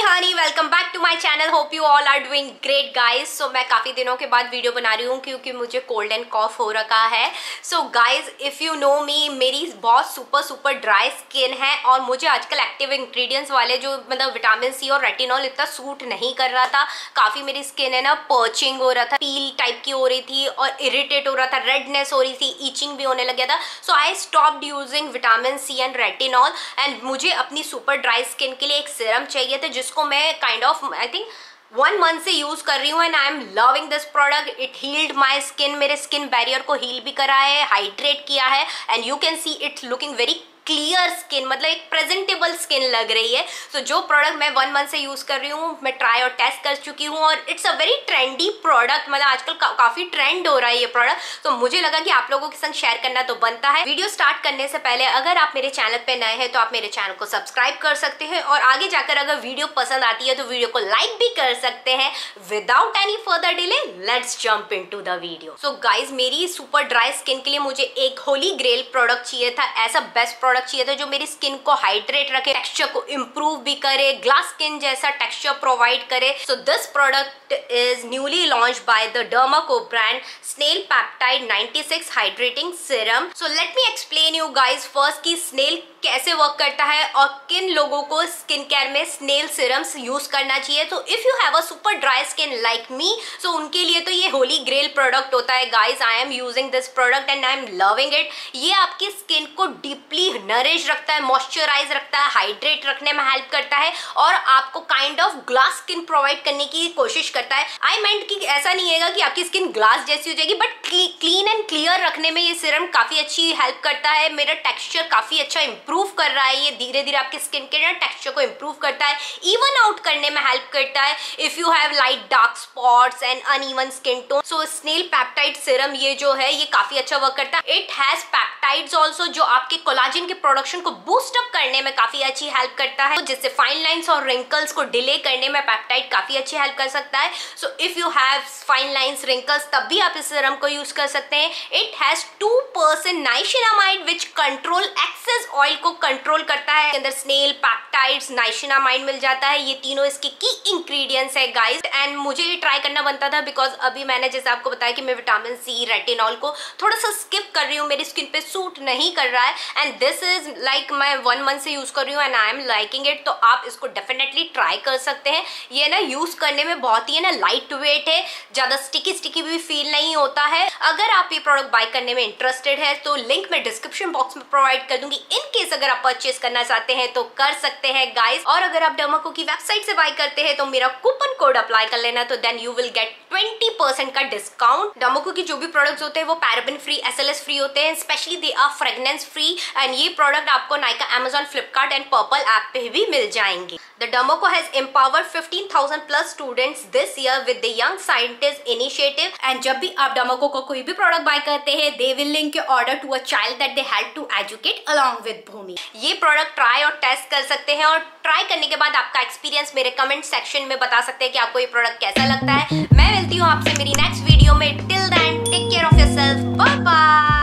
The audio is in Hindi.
Honey, welcome back to my channel. Hope you all are doing great guys. So मैं काफ़ी दिनों के बाद वीडियो बना रही हूँ क्योंकि मुझे कोल्ड एंड कॉफ हो रखा है। So guys if you know me, मेरी बहुत सुपर ड्राई स्किन है और मुझे आजकल एक्टिव इंग्रेडिएंट्स वाले जो मतलब विटामिन सी और रेटिनॉल इतना सूट नहीं कर रहा था। काफ़ी मेरी स्किन है ना पर्चिंग हो रहा था, पील टाइप की हो रही थी और इरिटेट हो रहा था, रेडनेस हो रही थी, ईचिंग भी होने लग गया था। So I stopped using vitamin C and retinol and मुझे अपनी सुपर ड्राई स्किन के लिए एक सीरम चाहिए था जिसको मैं kind of I think 1 month से यूज कर रही हूँ and I am loving this product. It healed my skin, मेरे स्किन बैरियर को हील भी करा है, हाइड्रेट किया है and you can see it's looking very clear skin, मतलब एक प्रेजेंटेबल स्किन लग रही है। सो जो प्रोडक्ट मैं 1 मंथ से यूज कर रही हूँ, मैं ट्राई और टेस्ट कर चुकी हूँ और it's a very trendy product. मतलब आजकल काफी ट्रेंड हो रहा है ये प्रोडक्ट, तो मुझे लगा कि आप लोगों के संग शेयर करना तो बनता है। वीडियो स्टार्ट करने से पहले अगर आप मेरे चैनल पे नए हैं तो आप मेरे चैनल को सब्सक्राइब कर सकते हैं और आगे जाकर अगर वीडियो पसंद आती है तो वीडियो को लाइक भी कर सकते हैं। Without any further delay let's jump into the video. So guys मेरी सुपर ड्राई स्किन के लिए मुझे एक होली ग्रेल प्रोडक्ट चाहिए था, ऐसा बेस्ट प्रोडक्ट चाहिए था जो मेरी स्किन को हाइड्रेट रखे, टेक्सचर को इंप्रूव भी करे, ग्लास स्किन जैसा टेक्सचर प्रोवाइड करे। So this product is newly launched by the Dermaco brand snail peptide 96 hydrating serum. So let me explain you guys first कि स्नेल कैसे वर्क करता है और किन लोगों को स्किन केयर में स्नेल सीरम्स यूज करना चाहिए। तो if you have a super dry skin like me, so उनके लिए तो ये होली ग्रेल प्रोडक्ट होता है guys. I am using this product and I am loving it. ये आपकी स्किन को डीपली नरिश रखता है, मॉइस्चराइज रखता है, हाइड्रेट रखने में हेल्प करता है और आपको kind of glass skin provide करने की कोशिश करता है। आई मेंट कि ऐसा नहीं है कि आपकी स्किन ग्लास जैसी हो जाएगी, बट क्लीन एंड क्लियर रखने में ये सीरम काफी अच्छी हेल्प करता है। मेरा टेक्सचर काफी अच्छा इंप्रूव कर रहा है, ये धीरे धीरे आपके स्किन के ना टेक्सचर को इंप्रूव करता है, इवन आउट करने में हेल्प करता है if you have light dark spots and uneven skin tone. So snail peptide serum ये जो है ये काफी अच्छा वर्क करता है। इट हैज पेप्टाइड्स आल्सो जो आपके कोलाजन के प्रोडक्शन को बूस्ट अप करने में काफी अच्छी हेल्प करता है, जिससे फाइन लाइंस और रिंकल्स को डिले करने में पेप्टाइड काफी अच्छी हेल्प कर सकता है। So if you have fine lines wrinkles तब भी आप इस सीरम को यूज कर सकते हैं। It has 2% niacinamide which control excess oil को कंट्रोल करता है। अंदर स्नेल पेप्टाइड्स नाइसिनामाइड मिल जाता है, ये तीनों इसके की इंग्रेडिएंट्स है गाइस। एंड मुझे ये ट्राई करना बनता था बिकॉज अभी मैंने जैसे आपको बताया कि मैं विटामिन सी रेटिनॉल को थोड़ा सा स्किप कर रही हूँ, मेरी स्किन पे सूट नहीं कर रहा है एंड दिस इज लाइक मैं 1 मंथ से यूज कर रही हूँ and I am liking it. तो आप इसको डेफिनेटली ट्राई कर सकते हैं। ये ना यूज करने में बहुत ही है ना लाइट वेट है, ज्यादा स्टिकी भी फील नहीं होता है। अगर आप ये प्रोडक्ट बाय करने में इंटरेस्टेड है तो लिंक मैं डिस्क्रिप्शन बॉक्स में प्रोवाइड कर दूंगी। इन केस अगर आप परचेस करना चाहते हैं तो कर सकते हैं गाइस। और अगर आप डर्माको की वेबसाइट से बाय करते हैं तो मेरा कूपन कोड अप्लाई कर लेना, तो देन यू विल गेट 20% का डिस्काउंट। डर्माको की जो भी प्रोडक्ट्स होते हैं वो पैराबेन फ्री, SLS फ्री होते हैं, especially they are fragrance free and ये प्रोडक्ट आपको Nykaa, Amazon, Flipkart and purple app पे भी मिल जाएंगे। The Dermaco has empowered 15,000 plus students this year with the Young Scientist Initiative. And जब भी आप Dermaco को कोई भी प्रोडक्ट बाय करते हैं, they will link your order to a child that they help to educate along with Bhumi. ये प्रोडक्ट ट्राई और टेस्ट कर सकते हैं और ट्राई करने के बाद आपका एक्सपीरियंस मेरे कमेंट सेक्शन में बता सकते हैं कि आपको ये प्रोडक्ट कैसा लगता है। मैं मिलती हूँ आपसे मेरी नेक्स्ट वीडियो में। Till then take care of yourself, bye bye.